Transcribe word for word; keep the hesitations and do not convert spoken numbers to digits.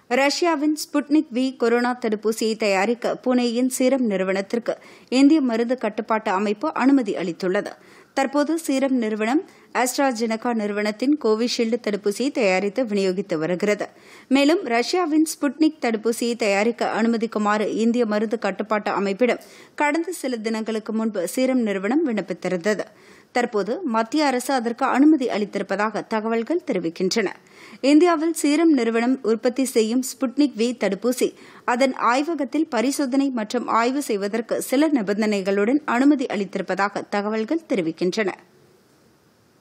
ரஷ்யாவின் Sputnik V corona தடுப்பூசியை தயாரிக்க புனேயின் சீரம் நிறுவனத்திற்கு இந்திய மருந்து கட்டுப்பாட்டு அமைப்பு அனுமதி அளித்துள்ளது. தற்போது சீரம் நிறுவனம் ஆஸ்ட்ராஜெனகா நிறுவனத்தின் கோவிஷீல்டு தடுப்பூசியை தயாரித்து விநியோகித்து வருகிறது. மேலும் ரஷ்யாவின் ஸ்புட்னிக் தடுப்பூசியை தயாரிக்க அனுமதிக்குமாறு இந்திய மருந்து கட்டுப்பாட்டு அமைப்பிடம் கடந்த சில தினங்களுக்கு முன்பு சீரம் நிறுவனம் விண்ணப்பித்திருந்தது. தற்போது மத்திய அரசு அதற்கு அனுமதி அளித்திருப்பதாக தகவல்கள் தெரிவிக்கின்றன. இந்தியாவில் சீரம் நிறுவனம் உற்பத்தி செய்யும் ஸ்புட்னிக் வி தடுப்பூசி அதன் ஆய்வகத்தில் பரிசோதனை மற்றும் ஆய்வு செய்வதற்கு சில நிபந்தனைகளுடன் அனுமதி அளித்திருப்பதாக தகவல்கள் தெரிவிக்கின்றன.